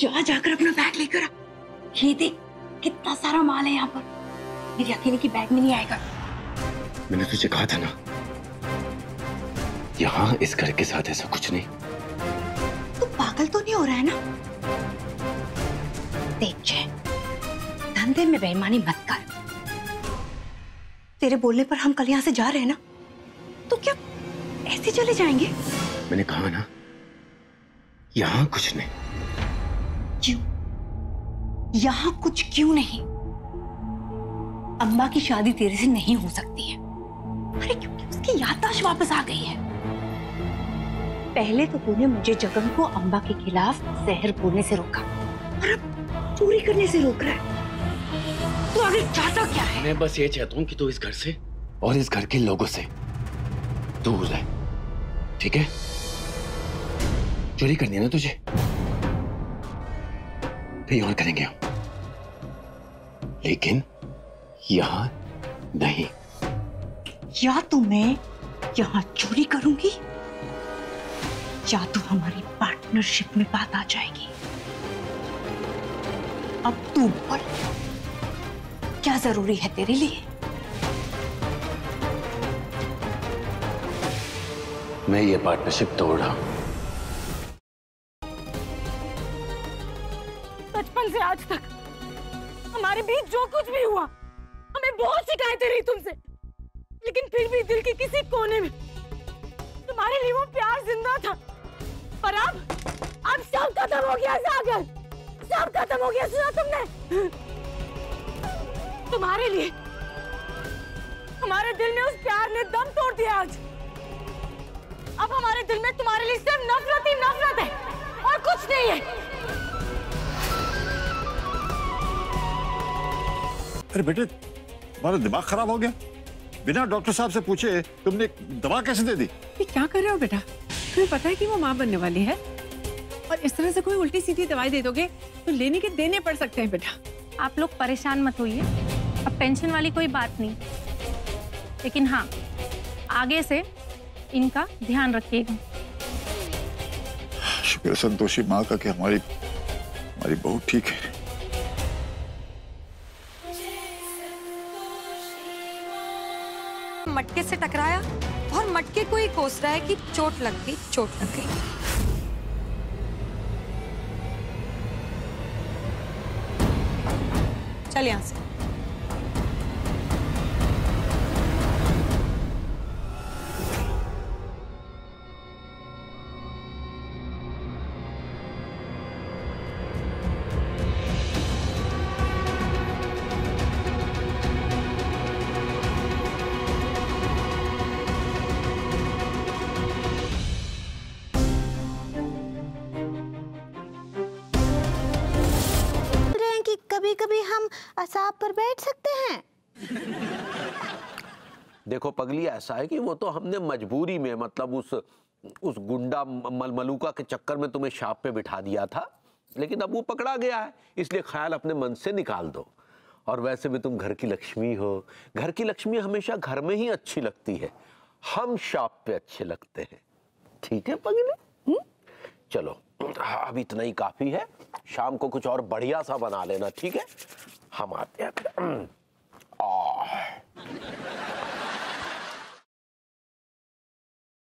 जा जाकर अपना बैग लेकर आ। ये देख कितना सारा माल है यहाँ पर, मेरी अकेले की बैग में नहीं आएगा। मैंने तुझे कहा था ना, यहाँ इस घर के साथ ऐसा कुछ नहीं। तू पागल तो नहीं हो रहा है ना? देख जय, धंधे में बेईमानी मत कर। तेरे बोलने पर हम कल यहाँ से जा रहे हैं ना, तो क्या ऐसे चले जाएंगे? मैंने कहा ना, यहाँ कुछ नहीं। क्यों? यहाँ कुछ क्यों नहीं? अम्बा की शादी तेरे से नहीं हो सकती है। अरे क्योंकि उसकी याददाश्त वापस आ गई है। पहले तो तूने मुझे जगन को अम्बा के खिलाफ जहर बोलने से रोका, और अब चोरी करने से रोक रहा है। तू आगे चाहता क्या है? मैं बस ये चाहता हूँ कि तू इस घर से और इस घर के लोगों से दूर रहे, ठीक है? चोरी करनी है ना तुझे, कहीं और करेंगे हम, लेकिन यहां नहीं। या तो मैं यहाँ चोरी करूंगी, या तो हमारी पार्टनरशिप में बात आ जाएगी। अब तू बोल, क्या जरूरी है तेरे लिए? मैं ये पार्टनरशिप तोड़ रहा हूं। बचपन से आज तक हमारे बीच जो कुछ भी हुआ, हमें बहुत शिकायतें रही तुमसे, लेकिन फिर भी दिल के किसी कोने में तुम्हारे लिए वो प्यार जिंदा था। और अब सब खत्म हो गया सागर, सब खत्म हो गया। सुना तुमने? तुम्हारे लिए हमारे दिल में उस प्यार ने दम तोड़ दिया। आज अब हमारे दिल में तुम्हारे लिए सिर्फ नफरत ही नफरत है और कुछ नहीं है। अरे बेटे, तुम्हारा दिमाग खराब हो गया? बिना डॉक्टर साहब से पूछे तुमने दवा कैसे दे दी? ये क्या कर रहे हो बेटा? तुम्हें पता है कि वो माँ बनने वाली है, और इस तरह से कोई उल्टी सीधी दवाई दे दोगे तो लेने के देने पड़ सकते हैं बेटा। आप लोग परेशान मत होइए, अब टेंशन वाली कोई बात नहीं, लेकिन हाँ आगे से इनका ध्यान रखिएगा। शुक्र है संतोषी माँ का कि हमारी बहू ठीक है। मटके से टकराया और मटके को ही कोस रहा है कि चोट लग गई, चोट लग गई। चल यहां से। कभी हम असाब पर बैठ सकते हैं? देखो पगली, ऐसा है कि वो तो हमने मजबूरी में, मतलब उस गुंडा मलमलूका के चक्कर में तुम्हें शाप पे बिठा दिया था, लेकिन अब वो पकड़ा गया है, इसलिए ख्याल अपने मन से निकाल दो। और वैसे भी तुम घर की लक्ष्मी हो, घर की लक्ष्मी हमेशा घर में ही अच्छी लगती है, हम शाप पे अच्छे लगते हैं। ठीक है पगली? चलो अब इतना ही काफी है, शाम को कुछ और बढ़िया सा बना लेना, ठीक है? हम आते हैं।